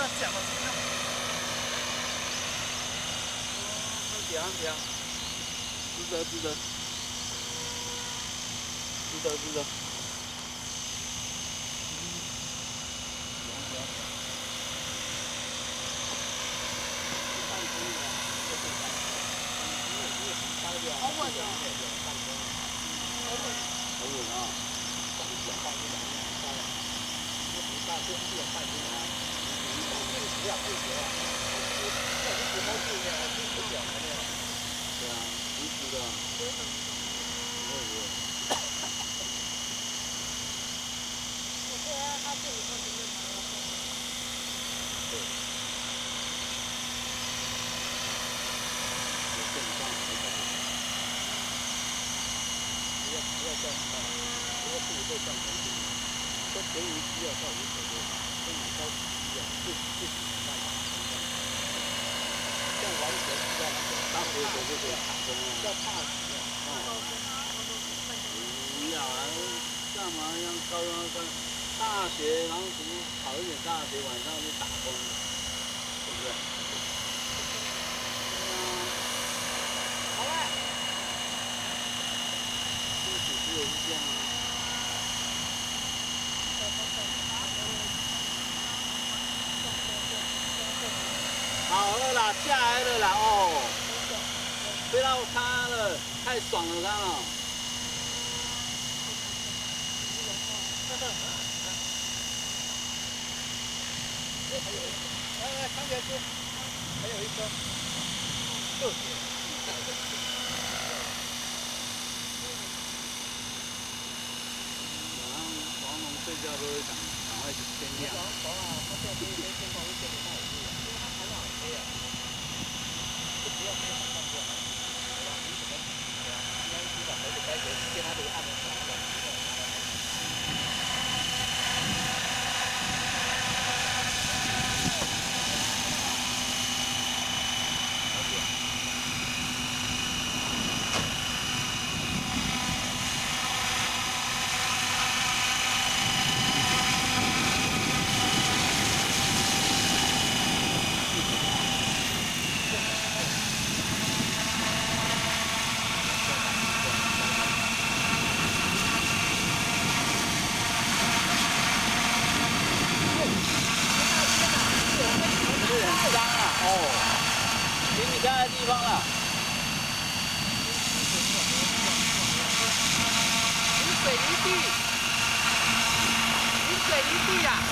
要讲了，这样。讲，值得。好稳哦。好稳啊！对啊，实时的。不会。 我觉得他这里头真的蛮有风的。 对。有正上没搞错。不要这样看，不要自己在上面。这便宜需要到无所谓，跟你高级需要自己办法。这样完全是在那个大学生就可以打工了，要怕死啊！不要啊，干嘛要高中生？大学，然后什么考一点大学，晚上去打工，对不对？对啊。好了。这个主持也是这样啊。好了啦，下来了啦哦，飞到它了，太爽了它了。来，长点吃，还有一颗。晚上睡觉都会赶快天亮。爽啊！他这边天空会变得太黑了，因为它太阳很黑啊。就不要太阳上过来，对吧？你怎么？对啊，应该知道，而且该见它这个暗的光的。给你开的地方了。你水泥地呀。